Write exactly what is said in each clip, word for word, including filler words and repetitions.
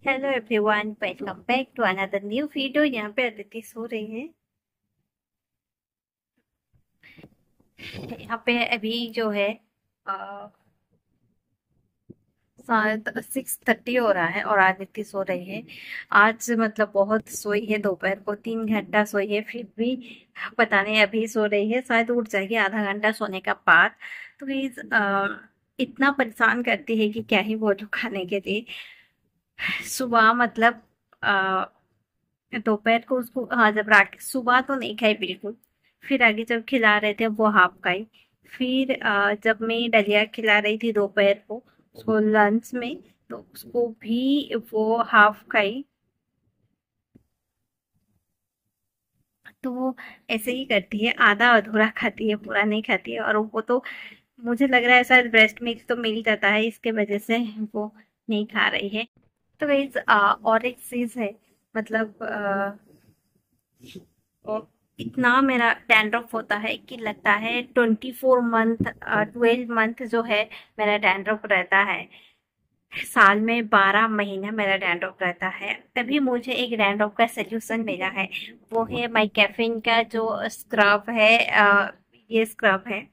Hello everyone, welcome back to another new video. यहाँ पे अदिति सो रही है। यहाँ पे अभी जो है आ, शायद सिक्स थर्टी हो रहा है और अदिति सो रही है। आज मतलब बहुत सोई है, दोपहर को तीन घंटा सोई है, फिर भी पता नहीं अभी सो रही है। शायद उठ जाएगी आधा घंटा सोने का बाद। तो प्लीज इतना परेशान करती है कि क्या ही बोलूं खाने के लिए। सुबह मतलब दोपहर को उसको, हाँ, जब रात सुबह तो नहीं खाई बिल्कुल। फिर आगे जब खिला रहे थे वो हाफ खाई। फिर अ, जब मैं दलिया खिला रही थी दोपहर को उसको लंच में, तो उसको भी वो हाफ खाई। तो वो ऐसे ही करती है, आधा अधूरा खाती है, पूरा नहीं खाती है। और वो तो मुझे लग रहा है शायद ब्रेस्ट मिल्क तो मिल जाता है, इसके वजह से वो नहीं खा रही है। तो गाइस, और एक चीज है, मतलब और इतना मेरा डैंड्रफ होता है कि लगता है twenty four month, twelve month जो है मेरा डैंड्रफ रहता है। साल में बारह महीना मेरा डैंड्रफ रहता है। तभी मुझे एक डैंड्रफ का सोल्यूशन मिला है, वो है माई कैफिन का जो स्क्रब है। अ, ये स्क्रब है,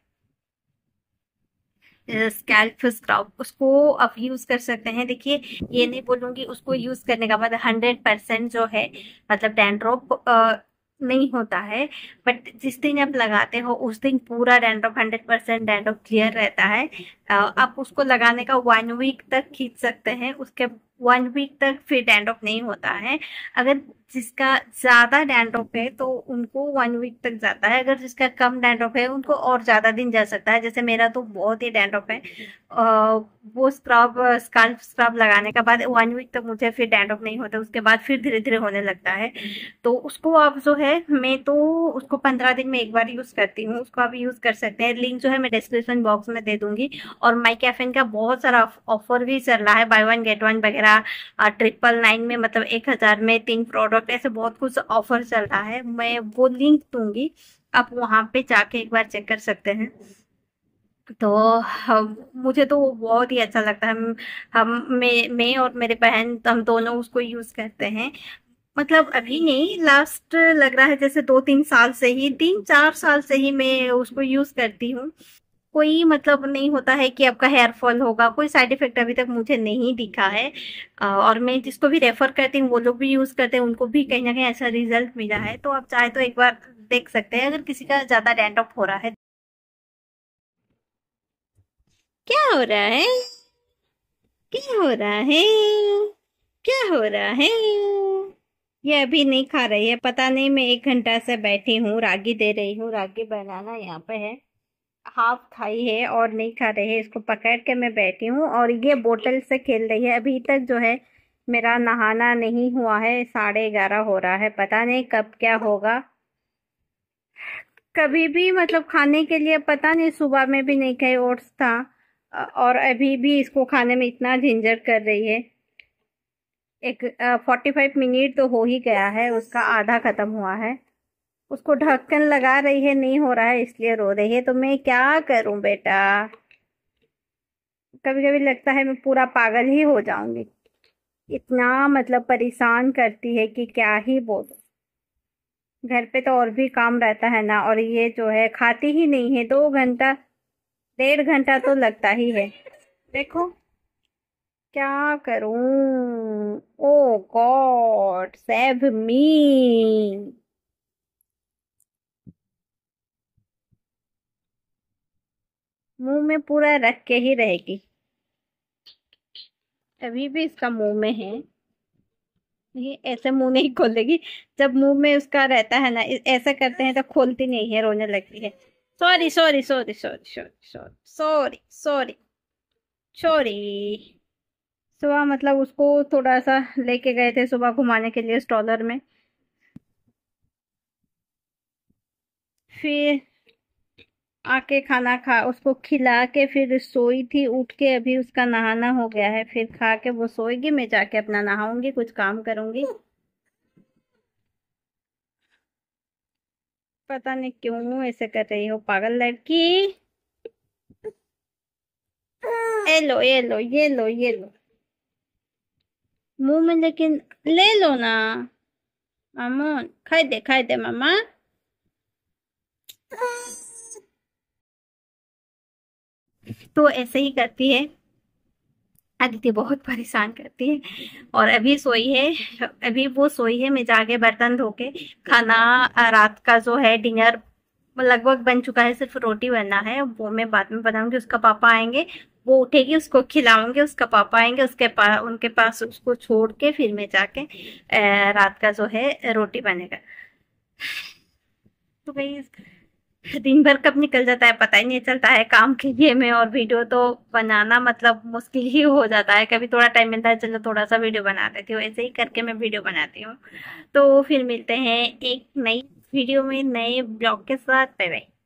स्कैल्प स्क्रब। उसको आप यूज कर सकते हैं। देखिए, ये नहीं बोलूंगी उसको यूज करने का बाद हंड्रेड परसेंट जो है मतलब डैंड्रफ नहीं होता है, बट जिस दिन आप लगाते हो उस दिन पूरा dandruff, hundred percent dandruff clear रहता है। अ, आप उसको लगाने का वन वीक तक खींच सकते हैं, उसके वन वीक तक फिर डैंड्रफ नहीं होता है। अगर जिसका ज्यादा डैंड्रफ है तो उनको वन वीक तक जाता है, अगर जिसका कम डैंड्रफ है उनको और ज्यादा दिन जा सकता है। जैसे मेरा तो बहुत ही डैंड्रफ है। अ, वो स्क्रब, स्कल्प स्क्रब लगाने के बाद वन वीक तक मुझे फिर डैंड्रफ नहीं होता, उसके बाद फिर धीरे धीरे होने लगता है। तो उसको आप जो है, मैं तो उसको पंद्रह दिन में एक बार यूज करती हूँ, उसको आप यूज कर सकते हैं। लिंक जो है मैं डिस्क्रिप्शन बॉक्स में दे दूंगी। और माई कैफिन का बहुत सारा ऑफर भी चल रहा है, बाय वन गेट वन वगैरह, ट्रिपल नाइन में, मतलब एक हजार में तीन प्रोडक्ट, ऐसे बहुत कुछ ऑफर चल रहा है। मैं वो लिंक दूंगी, आप वहां पे जाके एक बार चेक कर सकते हैं। तो हम, मुझे तो वो बहुत ही अच्छा लगता है। हम हम मैं मैं और मेरे बहन, हम दोनों उसको यूज करते हैं। मतलब अभी नहीं, लास्ट लग रहा है जैसे दो तीन साल से ही, तीन चार साल से ही मैं उसको यूज करती हूँ। कोई मतलब नहीं होता है कि आपका हेयर फॉल होगा, कोई साइड इफेक्ट अभी तक मुझे नहीं दिखा है। अ, और मैं जिसको भी रेफर करती हूँ वो लोग भी यूज करते हैं, उनको भी कहीं ना कहीं ऐसा रिजल्ट मिला है। तो आप चाहे तो एक बार देख सकते हैं, अगर किसी का ज्यादा डैंड्रफ हो रहा है। क्या हो रहा है? क्या हो रहा है? क्या हो रहा है? ये अभी नहीं खा रही है, पता नहीं। मैं एक घंटा से बैठी हूँ, रागी दे रही हूँ, रागी बनाना यहाँ पे है। हाफ खाई है और नहीं खा रही है, इसको पकड़ के मैं बैठी हूँ और ये बोतल से खेल रही है। अभी तक जो है मेरा नहाना नहीं हुआ है, साढ़े ग्यारह हो रहा है, पता नहीं कब क्या होगा। कभी भी मतलब खाने के लिए पता नहीं, सुबह में भी नहीं खाई, ओट्स था। अ, और अभी भी इसको खाने में इतना झंझट कर रही है। एक फोर्टी फाइव मिनट तो हो ही गया है, उसका आधा खत्म हुआ है। उसको ढक्कन लगा रही है, नहीं हो रहा है, इसलिए रो रही है। तो मैं क्या करूं बेटा? कभी कभी लगता है मैं पूरा पागल ही हो जाऊंगी। इतना मतलब परेशान करती है कि क्या ही बोलूं। घर पे तो और भी काम रहता है ना, और ये जो है खाती ही नहीं है। दो घंटा, डेढ़ घंटा तो लगता ही है। देखो क्या करूं। Oh God save me. मुंह में पूरा रख के ही रहेगी। अभी भी इसका मुंह में है। ये ऐसे मुंह नहीं खोलेगी। जब मुंह में उसका रहता है ना, इस- ऐसा करते हैं तो खोलती नहीं है, रोने लगती है। Sorry sorry sorry sorry sorry sorry sorry sorry sorry. सुबह मतलब उसको थोड़ा सा लेके गए थे सुबह घुमाने के लिए स्ट्रॉलर में। फिर आके खाना खा, उसको खिला के फिर सोई थी, उठ के अभी उसका नहाना हो गया है, फिर खा के वो सोएगी, मैं जाके अपना नहाऊंगी, कुछ काम करूंगी। पता नहीं क्यों ऐसे कर रही हो पागल लड़की। ये लो ये लो ये लो ये लो। मुंह में लेकिन ले लो ना मामून, खाई दे खाई दे मामा। तो ऐसे ही करती है अदिति, बहुत परेशान करती है। और अभी सोई है, अभी वो सोई है, मैं जाके बर्तन धो के खाना अ, रात का जो है डिनर लगभग बन चुका है, सिर्फ रोटी बनना है, वो मैं बाद में बताऊंगी। उसका पापा आएंगे, वो उठेगी, उसको खिलाऊंगी, उसका पापा आएंगे, उसके पास उनके पास उसको छोड़ के फिर मैं जाके अ, रात का जो है रोटी बनेगा। तो भाई दिन भर कब निकल जाता है पता ही नहीं चलता है काम के लिए में, और वीडियो तो बनाना मतलब मुश्किल ही हो जाता है। कभी थोड़ा टाइम मिलता है, चलो थोड़ा सा वीडियो बना देती हूँ, ऐसे ही करके मैं वीडियो बनाती हूँ। तो फिर मिलते हैं एक नई वीडियो में, नए ब्लॉग के साथ। Bye bye.